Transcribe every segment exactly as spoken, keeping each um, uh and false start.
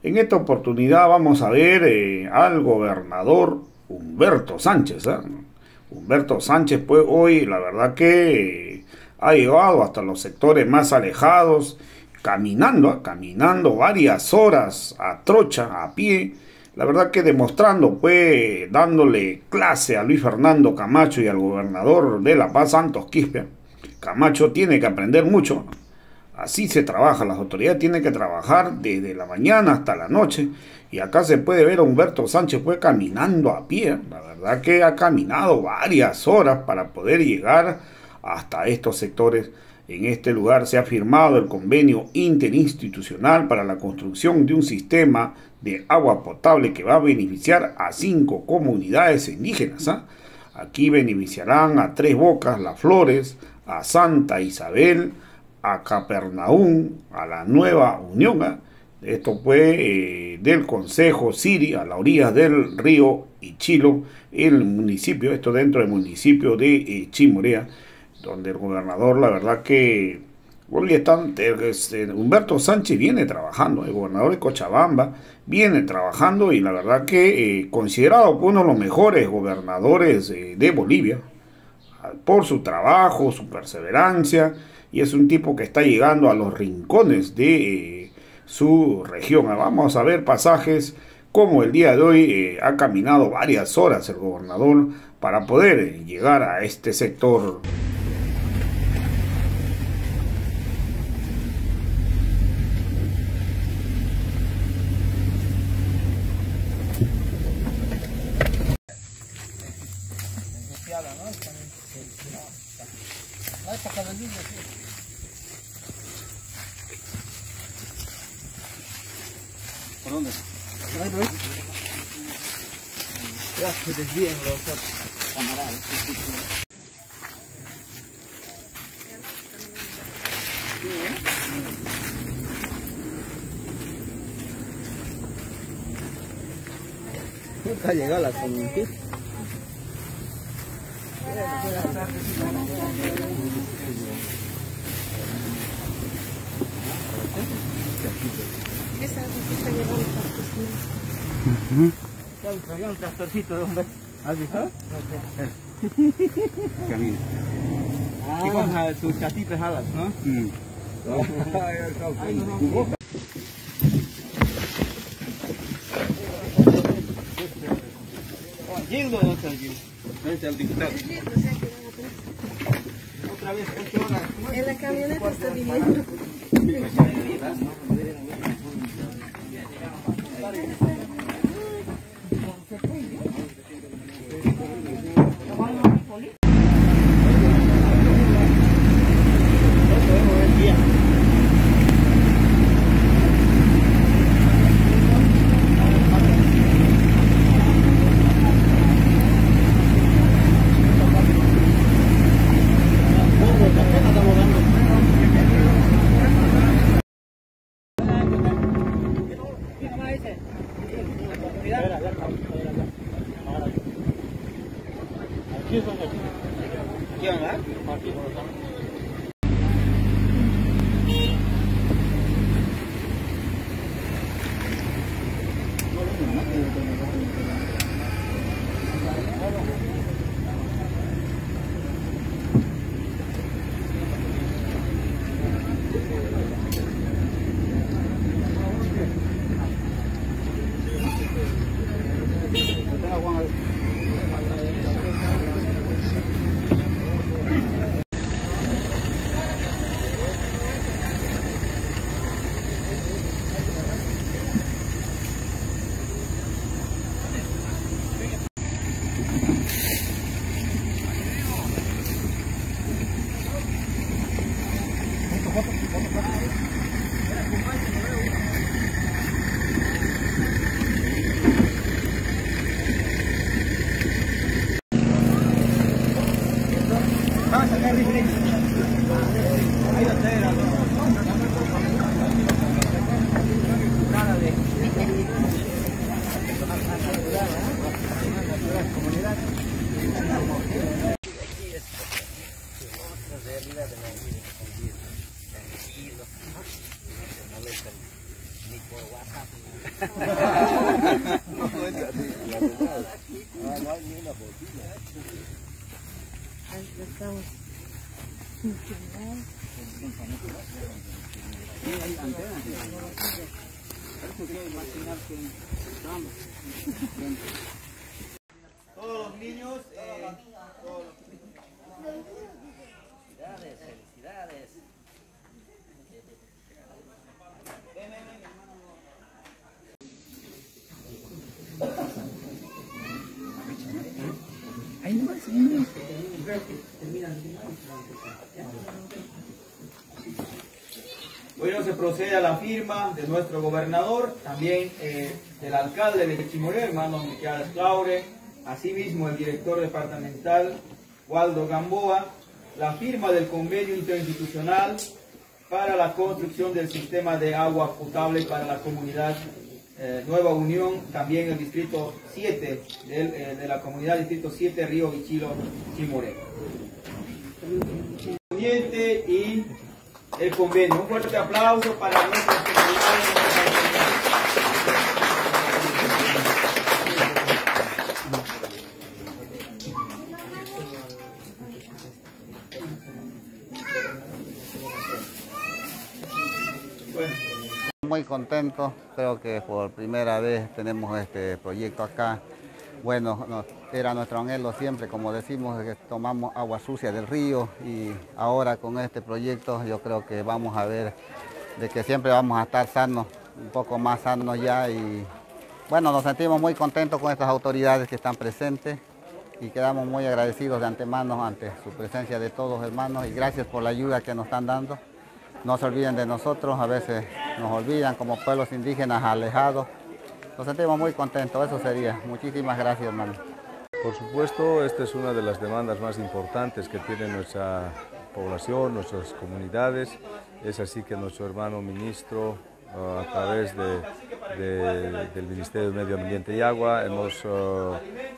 En esta oportunidad vamos a ver eh, al gobernador Humberto Sánchez. ¿eh? Humberto Sánchez, pues hoy la verdad que eh, ha llegado hasta los sectores más alejados, caminando, ¿eh? caminando varias horas a trocha, a pie. La verdad que demostrando, pues, dándole clase a Luis Fernando Camacho y al gobernador de La Paz, Santos Quispe. Camacho tiene que aprender mucho. Así se trabaja, las autoridades tienen que trabajar desde la mañana hasta la noche. Y acá se puede ver a Humberto Sánchez pues caminando a pie. La verdad que ha caminado varias horas para poder llegar hasta estos sectores. En este lugar se ha firmado el convenio interinstitucional para la construcción de un sistema de agua potable que va a beneficiar a cinco comunidades indígenas. ¿eh? Aquí beneficiarán a Tres Bocas, Las Flores, a Santa Isabel, a Capernaum, a la Nueva Unión. ¿eh? Esto fue eh, del Consejo Siri, a la orilla del río Ichilo, el municipio, esto dentro del municipio de eh, Chimorea, donde el gobernador, la verdad que hoy están, eh, Humberto Sánchez viene trabajando, el gobernador de Cochabamba viene trabajando y la verdad que eh, considerado uno de los mejores gobernadores eh, de Bolivia, por su trabajo, su perseverancia, y es un tipo que está llegando a los rincones de eh, su región. Vamos a ver pasajes como el día de hoy eh, ha caminado varias horas el gobernador para poder eh, llegar a este sector. ¿Por dónde? Ya se desvían los camaradas. Nunca ha llegado la comunidad. Esa está llevando Uh-huh. Ya traía un tractorcito de hombre. ¿Has visto? Camino. Ah. Y con sus chatitas alas, ¿no? Mm. Ay, no, no. ¿Yendo o no está yendo? Vente al diputado. Otra vez, ocho horas. En la camioneta está viviendo. ¿Quién va? ni por WhatsApp. Todos los niños, eh, todos los... Felicidades, felicidades. Ven, ven, ven, hermano. Ahí no vas, ahí no vas. Bueno, se procede a la firma de nuestro gobernador, también eh, del alcalde de Chimoré, hermano Miquel Claure, asimismo el director departamental Waldo Gamboa, la firma del convenio interinstitucional para la construcción del sistema de agua potable para la comunidad eh, Nueva Unión, también el distrito siete del, eh, de la comunidad distrito siete Río Vichilo Chimoré. Y el convenio. Un fuerte aplauso para nuestras comunidades. Bueno. Muy contento, creo que por primera vez tenemos este proyecto acá. Bueno, no, era nuestro anhelo siempre, como decimos, que tomamos agua sucia del río y ahora con este proyecto yo creo que vamos a ver de que siempre vamos a estar sanos, un poco más sanos ya y bueno, nos sentimos muy contentos con estas autoridades que están presentes y quedamos muy agradecidos de antemano ante su presencia de todos hermanos y gracias por la ayuda que nos están dando. No se olviden de nosotros, a veces nos olvidan como pueblos indígenas alejados. Nos sentimos muy contentos, eso sería. Muchísimas gracias, hermano. Por supuesto, esta es una de las demandas más importantes que tiene nuestra población, nuestras comunidades. Es así que nuestro hermano ministro, uh, a través de, de, del Ministerio de Medio Ambiente y Agua, hemos, uh,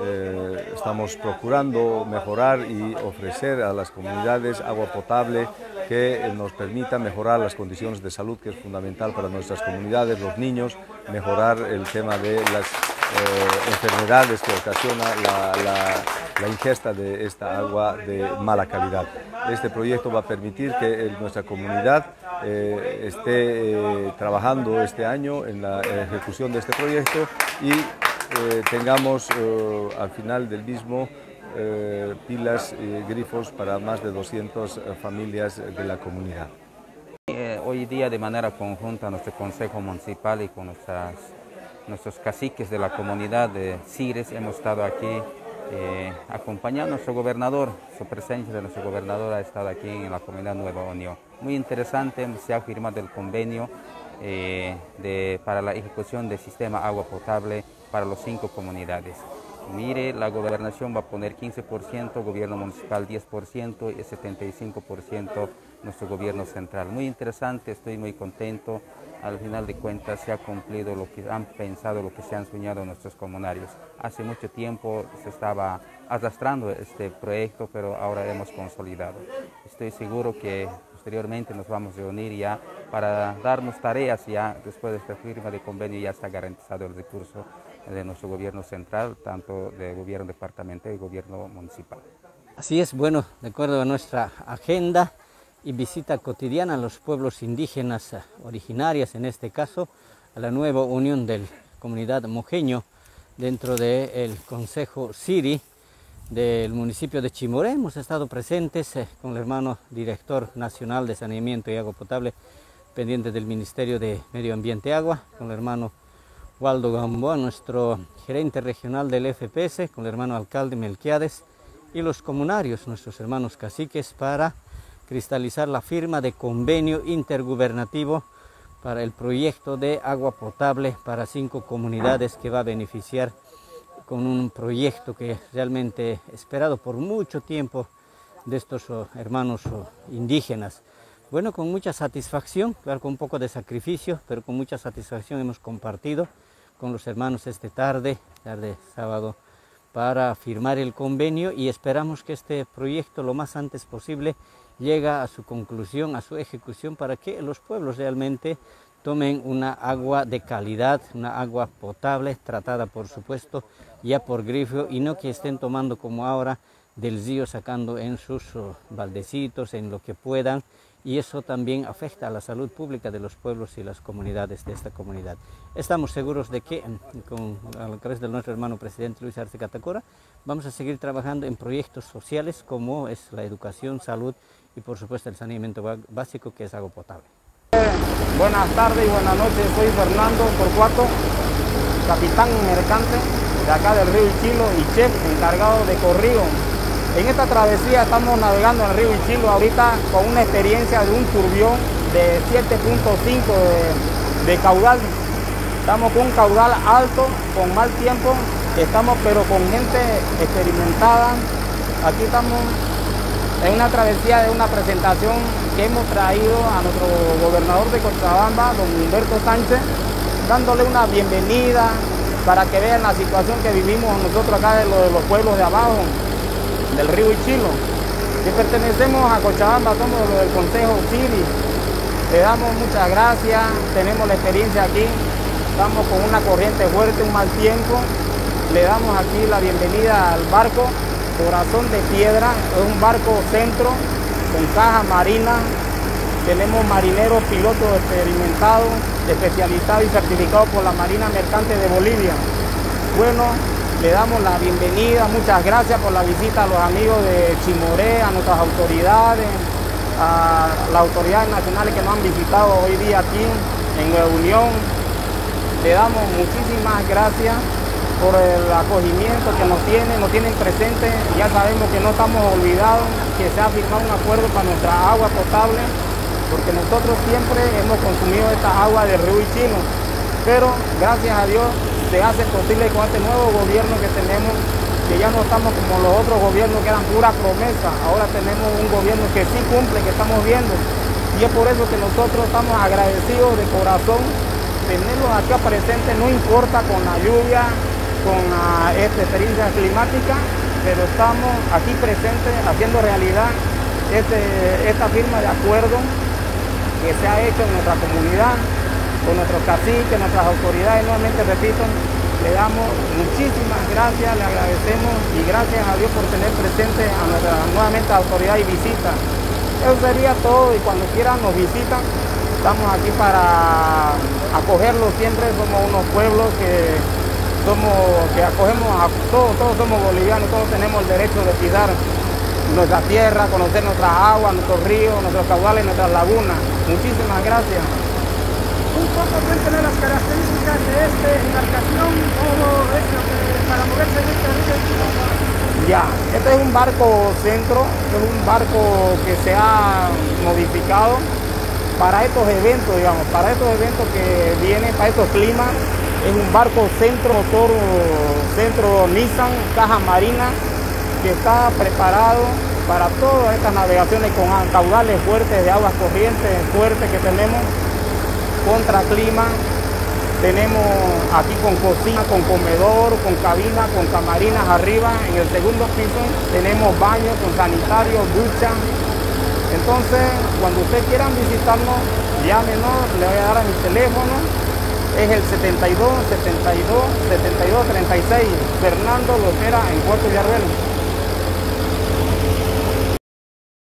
eh, estamos procurando mejorar y ofrecer a las comunidades agua potable que nos permita mejorar las condiciones de salud, que es fundamental para nuestras comunidades, los niños, mejorar el tema de las eh, enfermedades que ocasiona la, la, la ingesta de esta agua de mala calidad. Este proyecto va a permitir que eh, nuestra comunidad eh, esté eh, trabajando este año en la ejecución de este proyecto y eh, tengamos eh, al final del mismo Eh, pilas y grifos para más de doscientas eh, familias de la comunidad. Eh, hoy día de manera conjunta nuestro Consejo Municipal y con nuestras, nuestros caciques de la comunidad de Cires hemos estado aquí eh, acompañando a nuestro gobernador. Su presencia de nuestro gobernador ha estado aquí en la comunidad Nueva Unión. Muy interesante, se ha firmado el convenio eh, de, para la ejecución del sistema agua potable para las cinco comunidades. Mire, la gobernación va a poner quince por ciento, gobierno municipal diez por ciento y setenta y cinco por ciento nuestro gobierno central. Muy interesante, estoy muy contento. Al final de cuentas se ha cumplido lo que han pensado, lo que se han soñado nuestros comunarios. Hace mucho tiempo se estaba arrastrando este proyecto, pero ahora hemos consolidado. Estoy seguro que posteriormente nos vamos a reunir ya para darnos tareas ya después de esta firma de convenio. Ya está garantizado el recurso de nuestro gobierno central, tanto del gobierno departamental y gobierno municipal. Así es, bueno, de acuerdo a nuestra agenda y visita cotidiana a los pueblos indígenas originarias, en este caso a la nueva unión de la comunidad mojeño dentro del Consejo Ciri del municipio de Chimoré. Hemos estado presentes eh, con el hermano director nacional de saneamiento y agua potable pendiente del Ministerio de Medio Ambiente y Agua, con el hermano Waldo Gamboa, nuestro gerente regional del F P S, con el hermano alcalde Melquiades y los comunarios, nuestros hermanos caciques, para cristalizar la firma de convenio intergubernativo para el proyecto de agua potable para cinco comunidades que va a beneficiar con un proyecto que realmente esperado por mucho tiempo de estos oh, hermanos oh, indígenas. Bueno, con mucha satisfacción, claro, con un poco de sacrificio, pero con mucha satisfacción hemos compartido con los hermanos esta tarde, tarde sábado, para firmar el convenio y esperamos que este proyecto lo más antes posible llegue a su conclusión, a su ejecución, para que los pueblos realmente tomen una agua de calidad, una agua potable, tratada por supuesto ya por grifo, y no que estén tomando como ahora del río, sacando en sus uh, baldecitos, en lo que puedan, y eso también afecta a la salud pública de los pueblos y las comunidades de esta comunidad. Estamos seguros de que con a través de nuestro hermano presidente Luis Arce Catacora vamos a seguir trabajando en proyectos sociales como es la educación, salud y por supuesto el saneamiento básico, que es agua potable. Buenas tardes y buenas noches, soy Fernando Torcuato, capitán mercante de acá del río Ichilo y chef encargado de Corrigo. En esta travesía estamos navegando en el río Ichilo ahorita con una experiencia de un turbión de siete punto cinco de, de caudal. Estamos con un caudal alto, con mal tiempo, estamos pero con gente experimentada. Aquí estamos en una travesía de una presentación que hemos traído a nuestro gobernador de Cochabamba, don Humberto Sánchez, dándole una bienvenida para que vean la situación que vivimos nosotros acá de los, de los pueblos de abajo del río Ichilo, que pertenecemos a Cochabamba, somos los del Consejo Ciri. Le damos muchas gracias, tenemos la experiencia aquí, estamos con una corriente fuerte, un mal tiempo. Le damos aquí la bienvenida al barco Corazón de Piedra, es un barco centro con caja marina. Tenemos marineros pilotos experimentados, especializados y certificados por la Marina Mercante de Bolivia. Bueno, le damos la bienvenida, muchas gracias por la visita a los amigos de Chimoré, a nuestras autoridades, a las autoridades nacionales que nos han visitado hoy día aquí en Nueva Unión. Le damos muchísimas gracias por el acogimiento que nos tienen, nos tienen presentes. Ya sabemos que no estamos olvidados, que se ha firmado un acuerdo para nuestra agua potable, porque nosotros siempre hemos consumido esta agua del río Ichilo, pero gracias a Dios se hace posible con este nuevo gobierno que tenemos, que ya no estamos como los otros gobiernos que eran pura promesa. Ahora tenemos un gobierno que sí cumple, que estamos viendo, y es por eso que nosotros estamos agradecidos de corazón tenerlos acá presentes, no importa con la lluvia, con la, esta experiencia climática, pero estamos aquí presentes haciendo realidad este, esta firma de acuerdo que se ha hecho en nuestra comunidad, con nuestros caciques, nuestras autoridades. Nuevamente repito, le damos muchísimas gracias, le agradecemos y gracias a Dios por tener presente a nuestra nuevamente autoridad y visita. Eso sería todo, y cuando quieran nos visitan, estamos aquí para acogerlos siempre. Somos unos pueblos que somos, que acogemos a todos, todos somos bolivianos, todos tenemos el derecho de pisar nuestra tierra, conocer nuestras aguas, nuestros ríos, nuestros caudales, nuestras lagunas. Muchísimas gracias. Un poco, cuéntenos las características de esta embarcación, cómo es lo que, para moverse en este río Ichilo. Ya, este es un barco centro, es un barco que se ha modificado para estos eventos, digamos, para estos eventos que vienen, para estos climas. Es un barco centro, motor centro Nissan, caja marina, que está preparado para todas estas navegaciones con caudales fuertes de aguas corrientes fuertes que tenemos, contra clima. Tenemos aquí con cocina, con comedor, con cabina, con camarinas arriba. En el segundo piso tenemos baños con sanitarios, ducha. Entonces, cuando ustedes quieran visitarnos, llámenos, le voy a dar a mi teléfono. Es el setenta y dos, setenta y dos, setenta y dos, treinta y seis. Fernando lo espera en Puerto Villarruel.